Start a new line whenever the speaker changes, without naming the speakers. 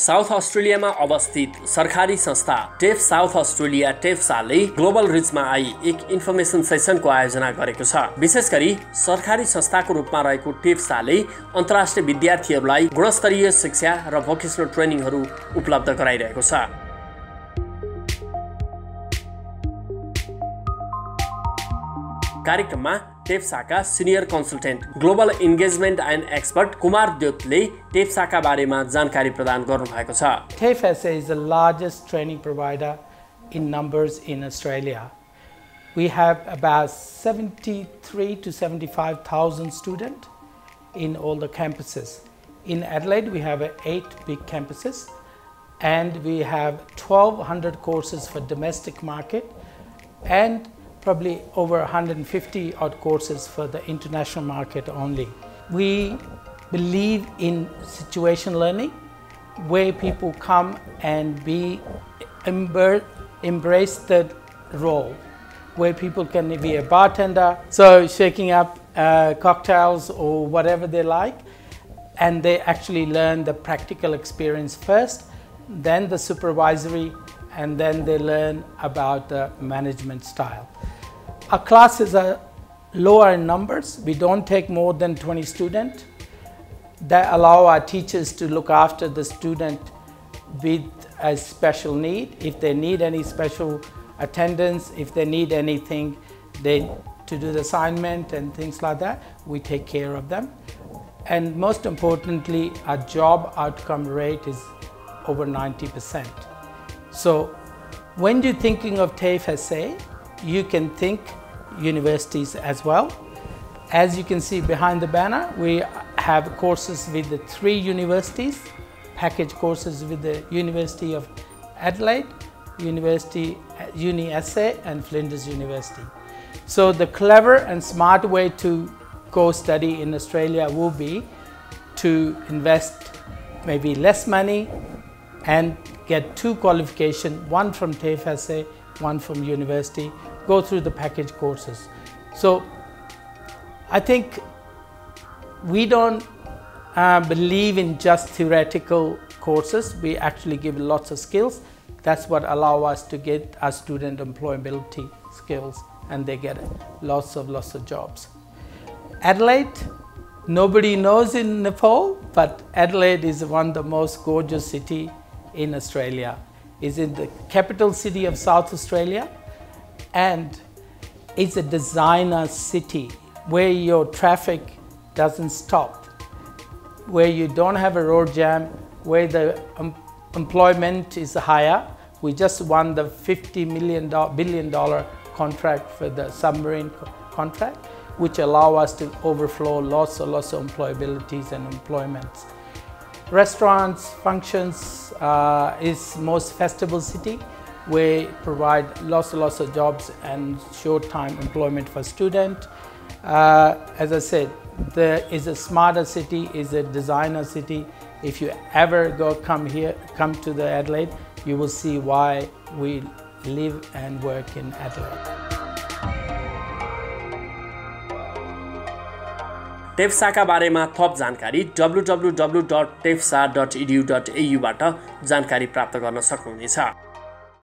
South अस्ट्रेलियामा अवस्थित सरकारी संस्था टेफ साउथ अस्ट्रेलिया टेफसाले ग्लोबल रिचमा आई एक इन्फर्मेसन सेसनको आयोजना गरेको छ। विशेष गरी सरकारी संस्थाको रूपमा रहेको टेफसाले अन्तर्राष्ट्रिय विद्यार्थीहरूलाई गुणस्तरीय शिक्षा र भोकेसनल ट्रेनिङहरू उपलब्ध गराइरहेको छ। कार्यक्रममा टेफसाका senior consultant global engagement and expert Kumar द्योतले टेफसाका बारेमा जानकारी प्रदान गर्नुभएको छ।
TAFE is the largest training provider in numbers in Australia. We have about 73 to 75,000 students in all the campuses. In Adelaide, we have 8 big campuses, and we have 1,200 courses for domestic market and probably over 150 odd courses for the international market only. We believe in situation learning, where people come and embrace the role, where people can be a bartender, so shaking up cocktails or whatever they like, and they actually learn the practical experience first, then the supervisory, and then they learn about the management style. Our classes are lower in numbers. We don't take more than 20 students. That allow our teachers to look after the student with a special need. If they need any special attendance, if they need anything to do the assignment and things like that, we take care of them. And most importantly, our job outcome rate is over 90%. So when you're thinking of TAFE, you can think universities as well. As you can see behind the banner, we have courses with the 3 universities, package courses with the University of Adelaide, Uni SA and Flinders University. So the clever and smart way to go study in Australia will be to invest maybe less money and get 2 qualifications, one from TAFE, one from university, go through the package courses. So I think we don't believe in just theoretical courses. We actually give lots of skills. That's what allow us to get our student employability skills, and they get lots of jobs. Adelaide, nobody knows in Nepal, but Adelaide is one of the most gorgeous city in Australia. It's in the capital city of South Australia, and it's a designer city where your traffic doesn't stop, where you don't have a road jam, where the employment is higher. We just won the $50 billion contract for the submarine contract, which allow us to overflow lots of employabilities and employments. Restaurants, functions, is most festival city, where provide lots of jobs and short-time employment for students. As I said, there is a smarter city, is a designer city. If you ever come to the Adelaide, you will see why we live and work in Adelaide.
टेफसाका बारेमा थप जानकारी www.tefsa.edu.au बाट जानकारी प्राप्त गर्न सक्नुहुनेछ।